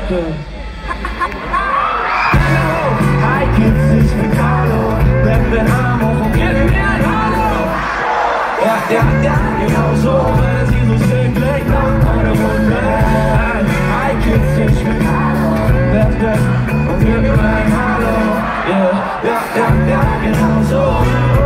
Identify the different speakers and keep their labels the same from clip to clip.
Speaker 1: Leute. Hi Kids, ich bin Carlo, bin Hamburg und gib mir ein Hallo. Ja, genau so, wenn es hier so schön klingt, dann meine Runde. Hi Kids, ich bin Carlo, und gib mir ein Hallo. Ja, genau so.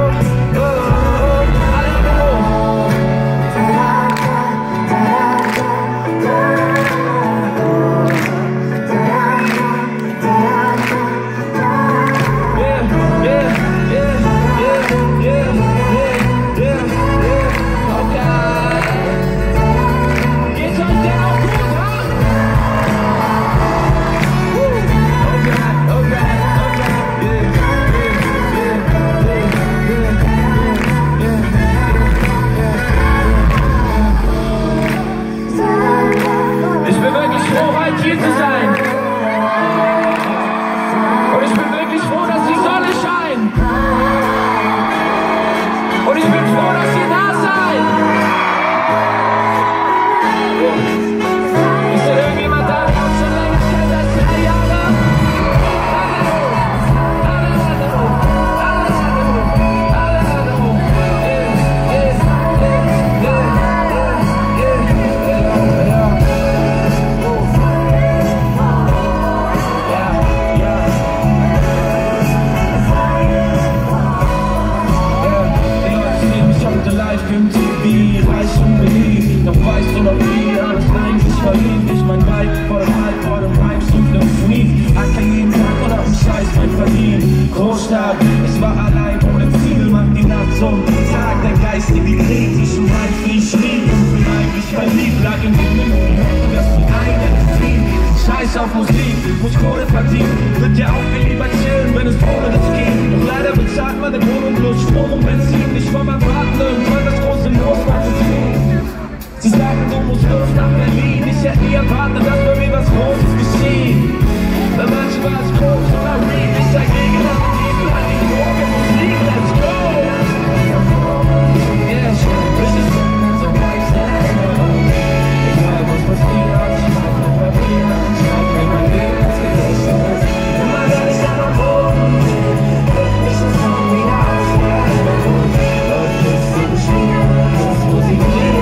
Speaker 1: Ich war allein ohne Ziel, macht die Nacht zum Tag, der Geist in die Krieg, ich um ein Fried schrieb und bin eigentlich verliebt, lag in den Minuten, dass die eine ziehen, Scheiß auf Musik, muss Kohle verdienen, wird ja auch viel lieber chillen, wenn es ohne das geht, doch leider bezahlt man den Wohnung bloß Strom und Benzin, ich war beim Warten irgendwann das große Los, was es geht. Sie sagen, du musst los nach Berlin, ich hätte nie erwartet, dass bei mir was Großes geschieht. Bei manchen war es groß oder Reed, ich dagegen habe die an die Droge Musik, let's go! Yeah, ich ist so weiß, egal was passiert, schreib mir Papier, schreib mir mein Leben ins Gedächtnis. Immer wenn ich an am Boden bin, ich ist so wieder aus der Erinnerung. Läuft jetzt so beschrieben, das Musik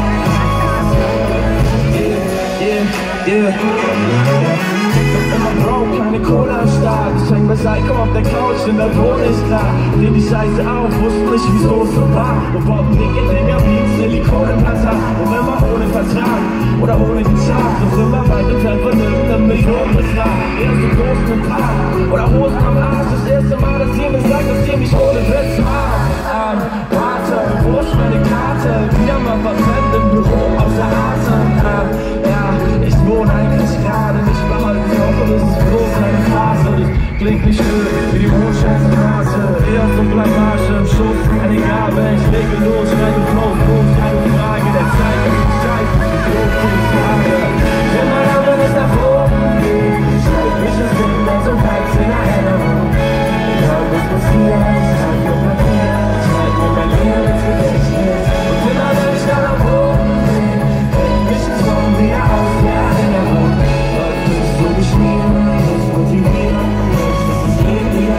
Speaker 1: keine Kohle am Start, ich häng bei Psycho auf der Couch, denn der Ton ist klar. Dreh die Scheiße auf, wusste nicht wieso es so war. Und bauten dicke Dinger wie ein Silikonimplantat. Und immer ohne Vertrag oder ohne die Charts, doch immer weit entfernt von irgendeinem Millionenbetrag. Eher so groß im Park oder Hosen am Arsch. Das erste Mal, dass ihr mir sagt, dass ihr mich ohne Witz mag. Warte, wo ist meine Karte? Wieder mal verbrennt im Büro außer Atem. Ja, ich wohne eigentlich gerade nicht behalten, ich hoffe, das ist bloß eine Phase. Das klingt nicht schön wie die Wohnschätzstraße. Eher so Blamage im Schuss, egal wenn ich lege los, wenn du flows, bloß keine Frage der Zeit, dass ich scheiße, die Frage. Wenn mein Name nicht nach oben geht, schreib mich das Ding dann so weit in Erinnerung. Egal was passiert, schreib mir Papier, schreib mir mein Leben ins Gedächtnis. Und immer wenn ich dann nach oben bin, hält mich das Song wieder aus der Erinnerung. Läuft es so geschrieben, das motiviert, das ist Leben wieder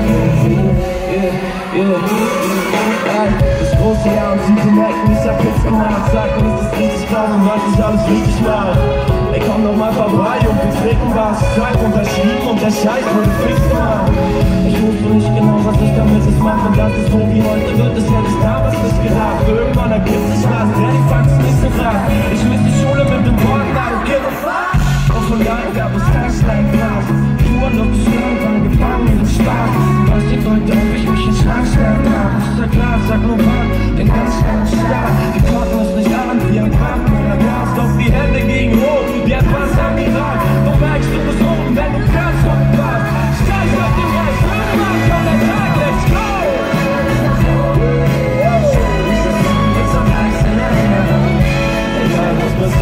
Speaker 1: das große Jahr und sie zu merken, ich hab Hits gemacht. Sag mir, ist das richtig klar und was ich alles richtig mache. Ey, komm doch mal vorbei und wir trinken was. Tag unterschrieben und der Scheiß wurde fix gemacht. Ich wusste nicht genau, was ich damit jetzt mache. Das ist so wie heute wird, das hätte ich damals nicht gedacht. Irgendwann ergibt sich was, der die Faxen nicht so krass. Ich miss die Schule mit dem Worten, I don't give a fuck. Und von da gab es Tanksteinplatz. Touren noch geschlagen, waren gefangen in den Spaß. Was die Leute, ob ich mich in Schrank stellen darf. Ist ja klar, sag nur wann, den ganz schnellen Start. Die konnten es nicht an, wie ein Kraft oder Gas. Doch die Hände gegen hoch, wie ein Wassermirat. Du merkst, du bist oben, wenn du kannst und warst. Steig auf den Geist, hör mal, komm der Tag, let's go! Jetzt am Eis in Erinnerung. Egal was passiert.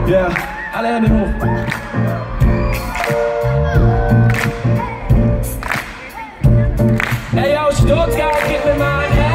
Speaker 1: Ja, alle Hände hoch. Ey, aus Stuttgart, gib mir mal ein Herz.